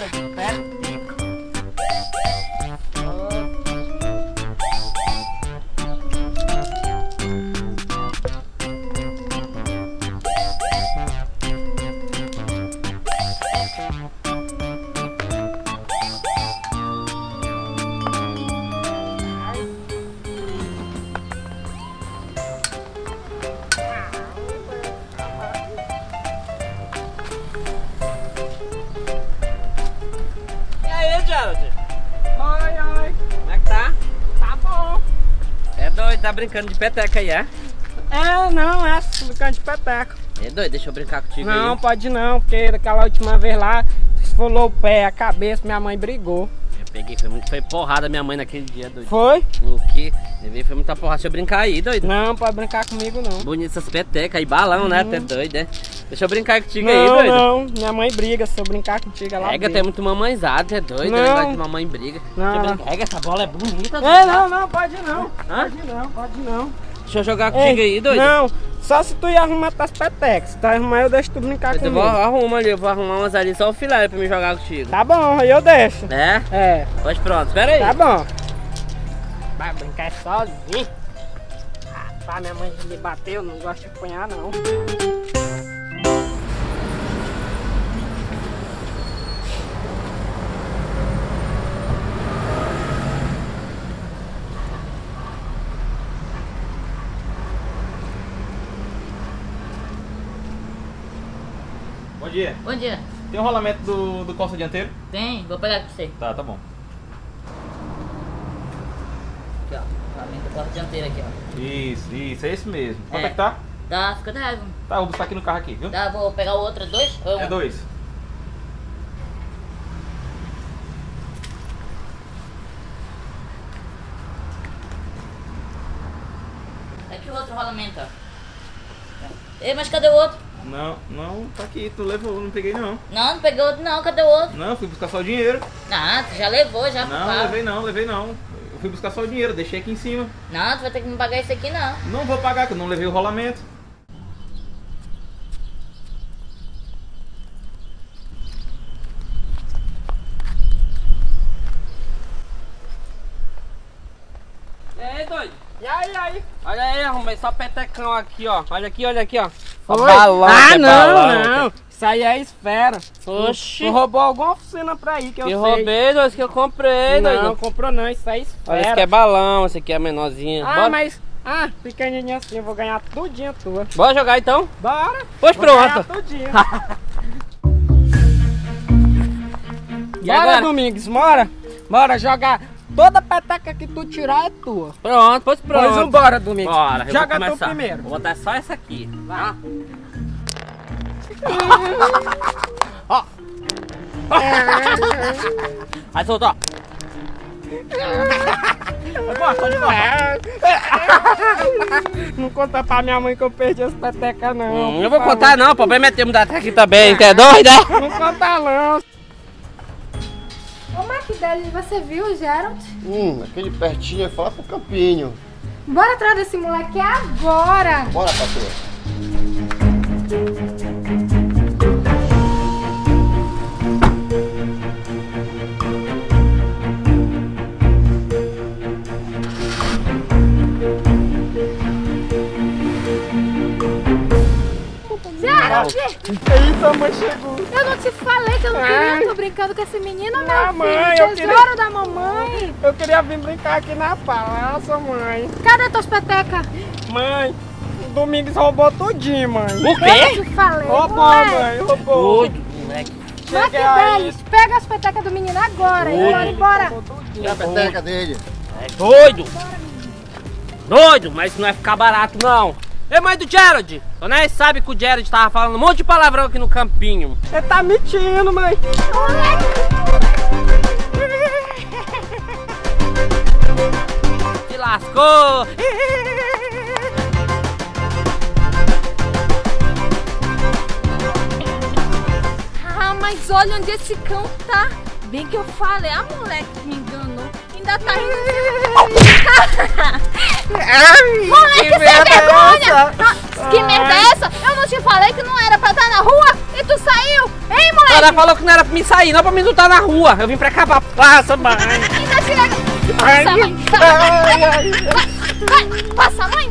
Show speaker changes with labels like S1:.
S1: Peteca.
S2: Gerald?
S1: Oi.
S2: Como é que tá?
S1: Tá bom.
S2: É doido, tá brincando de peteca aí, é?
S1: Não, brincando de peteca.
S2: É doido, deixa eu brincar contigo
S1: Não,
S2: aí.
S1: pode não, porque daquela última vez lá, esfolou o pé, a cabeça, minha mãe brigou.
S2: Eu peguei, foi porrada minha mãe naquele dia, doido.
S1: Foi?
S2: O que? Levei, foi muita porrada. Deixa eu brincar aí, doido.
S1: Não, pode brincar comigo não.
S2: Bonito essas petecas aí, balão, né? Até doido, né? Deixa eu brincar contigo aí, doido.
S1: Não, minha mãe briga, se eu brincar contigo ela
S2: Pega,
S1: briga.
S2: tem muito mamãezada, é doido,
S1: Não.
S2: né? Negócio de mamãe briga.
S1: Não.
S2: Deixa eu brincar. Pega, essa bola é bonita, doido.
S1: Não, pode não.
S2: Hã?
S1: Pode não.
S2: Deixa eu jogar contigo aí, doido.
S1: Não, só se tu ir arrumar tuas petecas. Se tu arrumar, eu deixo tu brincar
S2: Eu
S1: comigo.
S2: vou arrumar ali, eu vou arrumar umas ali só o filé pra me jogar contigo.
S1: Tá bom, aí eu deixo.
S2: É?
S1: É,
S2: Pois pronto, espera aí.
S1: tá bom. Vai brincar sozinho. Tá, minha mãe me bateu, não gosto de apanhar não.
S3: Bom dia.
S4: Bom dia.
S3: Tem um rolamento do calça dianteiro?
S4: Tem? Vou pegar com você.
S3: Tá bom.
S4: Aqui, ó. Rolamento da porta dianteira aqui, ó.
S3: Isso, é esse mesmo. Quanto
S4: É.
S3: é que tá?
S4: Dá 50 reais.
S3: Tá, eu vou buscar aqui no carro aqui, viu?
S4: Dá, vou pegar o outro, dois? Ou
S3: É
S4: um?
S3: 2.
S4: Aqui o outro rolamento, ó. Ei, mas cadê o outro?
S3: Não, tá aqui, tu levou, não peguei não.
S4: Não peguei o outro não, cadê o outro?
S3: Não, fui buscar só o dinheiro.
S4: Não, tu já levou, já pro
S3: Não,
S4: carro.
S3: levei não. Eu fui buscar só o dinheiro, deixei aqui em cima.
S4: Não, tu vai ter que me pagar isso aqui não.
S3: Não vou pagar, que eu não levei o rolamento.
S2: E aí, doido?
S1: E aí?
S2: Olha aí, arrumei só petecão aqui, ó. Olha aqui, ó. Ó,
S1: Foi?
S2: balão, que é balão.
S1: Não. Isso aí é esfera.
S2: Oxi.
S1: Tu roubou alguma oficina pra aí que eu
S2: Que
S1: sei.
S2: roubei, doido, que eu comprei,
S1: Não,
S2: doido.
S1: comprou não, isso aí é esfera.
S2: Olha, esse aqui é balão, esse aqui é menorzinho.
S1: Pequenininha assim, eu vou ganhar tudinho tua.
S2: Bora jogar então?
S1: Bora.
S2: Pois
S1: Vou
S2: pronto.
S1: ganhar tudinho.
S2: E
S1: Bora,
S2: agora?
S1: Domingos, bora jogar. Toda peteca que tu tirar é tua.
S2: Pronto, pois pronto.
S1: Pois vambora, Domingos.
S2: Bora, eu
S1: Joga
S2: vou
S1: tu
S2: começar.
S1: primeiro.
S2: Vou botar só essa aqui. Tá? Aí soltou, ó.
S1: Não conta pra minha mãe que eu perdi as petecas, não.
S2: Não vou contar não, o problema é termos da aqui também, tu é doido, né?
S1: Não conta não.
S5: Ô Maquidelis, você viu o Gerald?
S6: Aquele pertinho é fácil pro campinho.
S5: Bora atrás desse moleque agora!
S6: Bora, patroa.
S5: Gerald!
S1: Eita, mãe chegou.
S5: Eu não te falei que eu não queria, tô brincando com esse menino, meu
S1: mãe,
S5: filho,
S1: eu
S5: tesouro da mamãe!
S1: Eu queria vir brincar aqui na palácio, mãe.
S5: Cadê tuas petecas?
S1: Mãe, o Domingos roubou tudinho, mãe.
S2: O
S5: Eu
S2: quê?
S5: te falei,
S1: Roubou,
S5: moleque.
S1: mãe, roubou.
S2: Doido, moleque.
S1: Cheguei
S5: Maquidelis, pega as petecas do menino agora e bora embora!
S6: E a peteca dele?
S2: É doido. Doido, mas isso não vai ficar barato não. Ei, mãe do Gerald, Dona Ness sabe que o Gerald tava falando um monte de palavrão aqui no campinho.
S1: Você tá mentindo, mãe.
S2: Se lascou.
S5: Ah, mas olha onde esse cão tá! Bem que eu falei, a moleque me enganou. Ainda tá rindo. Moleque, sem vergonha! Que merda é essa? Eu não te falei que não era pra estar na rua e tu saiu? Hein, moleque?
S2: Ela falou que não era pra me sair, não pra mim não estar na rua. Eu vim pra cá pra praça, mãe.
S5: Ainda tira... Passa, mãe. Vai, passa, mãe.